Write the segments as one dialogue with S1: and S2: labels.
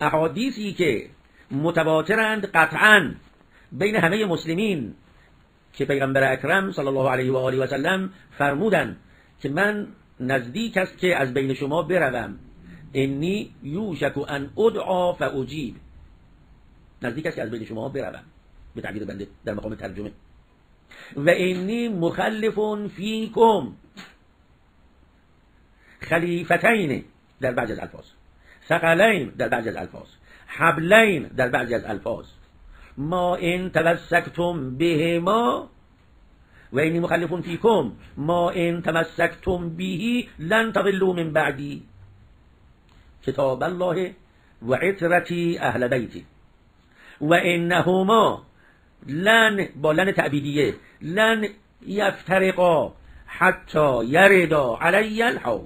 S1: احادیثی که متواترند قطعاً بین همه مسلمین که پیغمبر اکرم صلی الله علیه و آله و سلم فرمودند که من نزدیک است که از بین شما بروم، انی یوشک ان ادعا فاجیب، نزدیک است که از بین شما بروم، به تعبیر بنده در مقام ترجمه. و انی مخلف فیکم خلیفتین در بعضی از الفاظ، ثقلین در بعضی از الفاظ، حبلین در بعضی از الفاظ، ما ان تمسکتم بهما و انی مخلف فیکم ما ان تمسکتم به لن تضلوا من بعدی کتاب الله و عترتی اهل بیتی و انهما لن با لن تعبیدیه لن یفترقا حتی یردا علی الحوض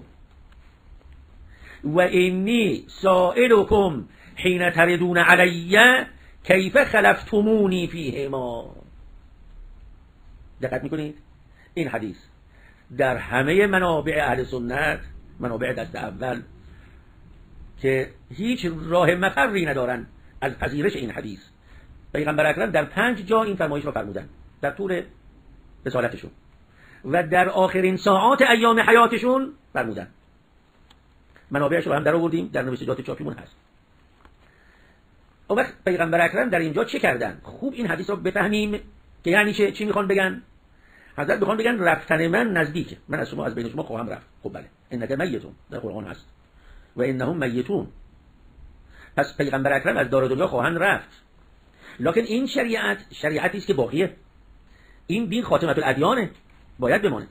S1: و انی سائلکم حین تردون علی کیف خلفتمونی فیهما. دقت میکنید؟ این حدیث در همه منابع اهل سنت، منابع دست اول که هیچ راه مفری ندارن از پذیرش این حدیث، پیغمبر اکرم در 5 جا این فرمایش را فرمودن در طول رسالتشون و در آخرین ساعات ایام حیاتشون فرمودن. منابعش رو هم در آوردیم، در نوشتجات چاپیمون هست. اون وقت پیغمبر اکرم در اینجا چه کردن؟ خوب این حدیث رو بفهمیم که یعنی چی میخوان بگن. حضرت میخوان بگن رفتن من نزدیکه، من از شما، از بین شما خواهم رفت. خب بله، انک میتون در قرآن هست و انهم میتون، پس پیغمبر اکرم از دار دنیا خواهند رفت. لکن این شریعتی است که باقیه، این دین خاتمه الادیانه، باید بمانه.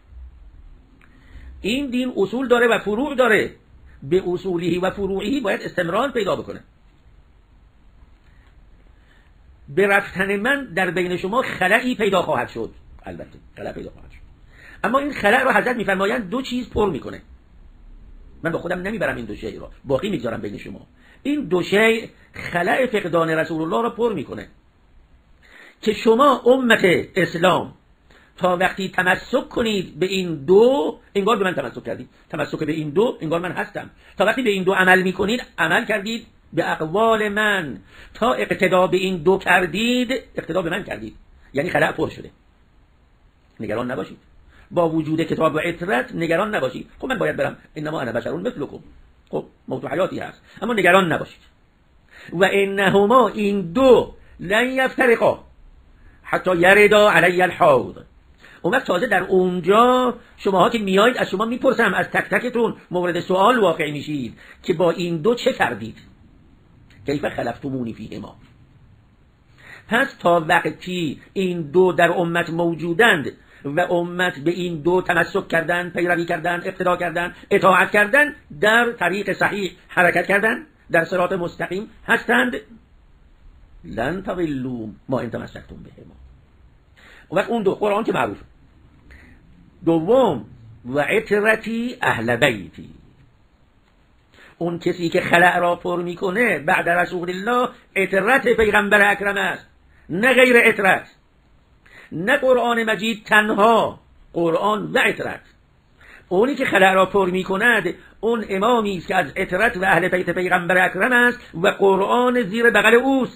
S1: این دین اصول داره و فروع داره، به اصولی و فروعی باید استمرار پیدا بکنه. به رفتن من در بین شما خلایی پیدا خواهد شد، البته خلا پیدا خواهد شد، اما این خلا رو حضرت میفرمایند 2 چیز پر میکنه. من با خودم نمیبرم این 2 شیء رو، باقی میگذارم بین شما. این 2 شیء خلا فقدان رسول الله رو پر میکنه که شما امت اسلام تا وقتی تمسک کنید به این 2، انگار به من تمسک کردید. تمسک به این 2 انگار من هستم. تا وقتی به این 2 عمل میکنید، عمل کردید به اقوال من، تا اقتدا به این 2 کردید، اقتدا به من کردید، یعنی خلا پر شده. نگران نباشید، با وجود کتاب و عترت نگران نباشید. خب من باید برم، انما انا بشر مثلکم، خب موت و حیاتی هست، اما نگران نباشید. و انهما این 2 لن یفترقا حتی یردا علی الحوض. اون وقت تازه در اونجا شماها که میایید، از شما میپرسم، از تک تکتون مورد سوال واقع میشید که با این 2 چه کردید؟ کیف خلفتمونی فیهما. پس تا وقتی این 2 در امت موجودند و امت به این 2 تمسک کردن، پیروی کردن، اقتدا کردن، اطاعت کردن، در طریق صحیح حرکت کردن، در صراط مستقیم هستند، لن تضلوا ما ان تمسکتم بهما. اون وقت اون 2 قرآن که معروف. دوم و عترتی اهل بیتی، اون کسی که خلأ را پر میکنه بعد رسول الله، عترت پیغمبر اکرم است، نه غیر عترت، نه قرآن مجید تنها، قرآن و عترت. اونی که خلأ را پر میکند اون امامی است که از عترت و اهل بیت پیغمبر اکرم است و قرآن زیر بغل اوست،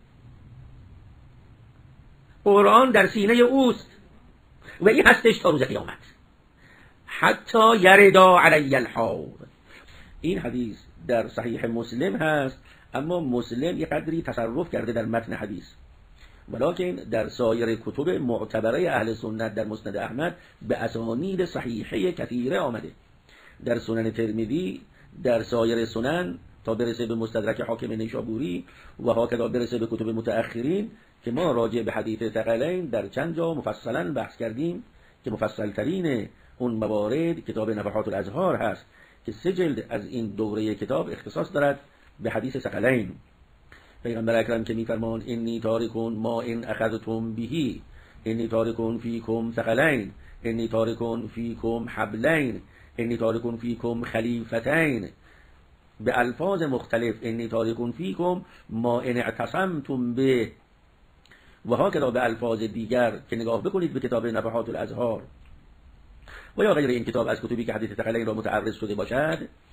S1: قرآن در سینه اوست و این هستش تا روز قیامت، حتی یردا علی الحوض. این حدیث در صحیح مسلم هست، اما مسلم یه قدری تصرف کرده در متن حدیث، ولکن در سایر کتب معتبره اهل سنت، در مسند احمد به اسانید صحیحه کثیره آمده، در سنن ترمذی، در سایر سنن، تا برسه به مستدرک حاکم نیشابوری و هاکذا برسه به کتب متأخرین که ما راجع به حدیث ثقلین در چند جا مفصلا بحث کردیم که مفصل ترین اون موارد کتاب نفحات الازهار هست که 3 جلد از این دوره کتاب اختصاص دارد به حدیث ثقلین. پیغمبر اکرم که میفرماند انی تارکون ما ان اخذتم بهی، انی تارکون فیکم ثقلین، انی تارکون فیکم حبلین، انی تارکون فیکم خلیفتین، به الفاظ مختلف، انی تارکون فیکم ما ان اعتصمتم به، و هاکذا به الفاظ دیگر که نگاه بکنید به کتاب نفحات الازهار و یا غیر این کتاب از کتبی که حدیث ثقلین را متعرض شده باشد،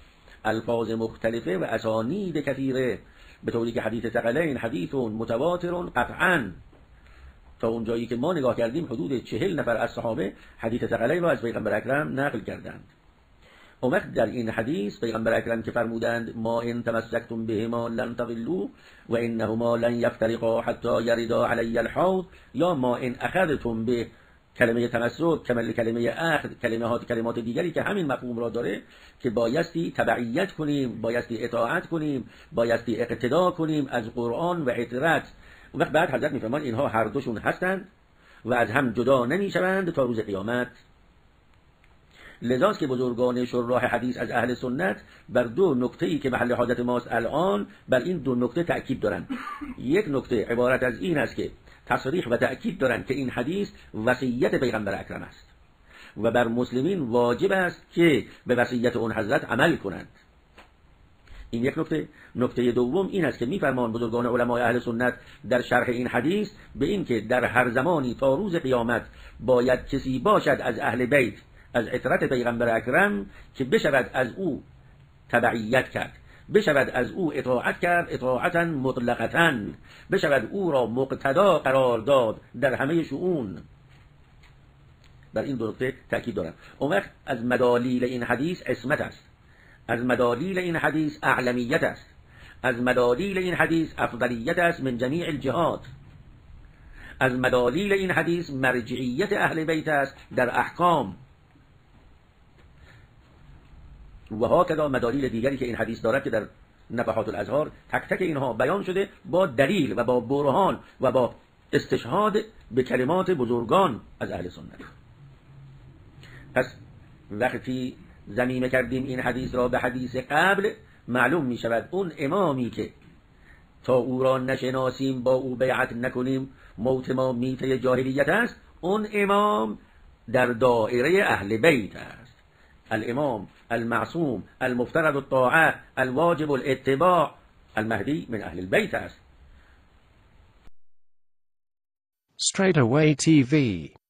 S1: الفاظ مختلفه و اسانید کثیره، به طوری که حدیث ثقلین حدیث متواتر قطعا. تا اون جایی که ما نگاه کردیم حدود 40 نفر از صحابه حدیث ثقلین را از پیغمبر اکرم نقل کردند. اون وقت در این حدیث پیغمبر اکرم که فرمودند ما ان تمسکتم بهما لن تضلوا و انهما لن یفترقا حتی یردا علی الحوض، یا ما ان اخذتم به کلمه تمسک کلمه اخذ کلمات دیگری که همین مفهوم را داره که بایستی تبعیت کنیم، بایستی اطاعت کنیم، بایستی اقتدا کنیم از قرآن و اطاعت. اون وقت بعد حضرت میفرمان اینها هر دوشون هستند و از هم جدا نمیشوند تا روز قیامت. لذاست که بزرگان شراح حدیث از اهل سنت بر دو نکته‌ای که محل حاجت ماست الان، بر این دو نکته تأکید دارند. یک نکته عبارت از این است که تصریح و تأکید دارند که این حدیث وصیت پیغمبر اکرم است و بر مسلمین واجب است که به وصیت اون حضرت عمل کنند. این یک نکته. نکته دوم این است که میفرمان بزرگان علمای اهل سنت در شرح این حدیث به این که در هر زمانی تا روز قیامت باید کسی باشد از اهل بیت، از عترت پیغمبر اکرم که بشود از او تبعیت کرد، بشود از او اطاعت کرد اطاعتا مطلقتا، بشود او را مقتدا قرار داد در همه شؤون. بر این دو نکته تأکید دارم. اون وقت از مدالیل این حدیث عصمت است، از مدالیل این حدیث اعلمیت است، از مدالیل این حدیث افضلیت است من جمیع الجهات، از مدالیل این حدیث مرجعیت اهل بیت است در احکام و هاکذا مدالیل دیگری که این حدیث دارد که در نفحات الازهار تک تک اینها بیان شده با دلیل و با برهان و با استشهاد به کلمات بزرگان از اهل سنت. پس وقتی ضمیمه کردیم این حدیث را به حدیث قبل، معلوم می شود اون امامی که تا او را نشناسیم با او بیعت نکنیم موت ما میته جاهلیت است، اون امام در دائره اهل بیت است. الامام المعصوم المفترض الطاعه الواجب الاتباع المهدی من اهل البیت است.
S2: Straight Away TV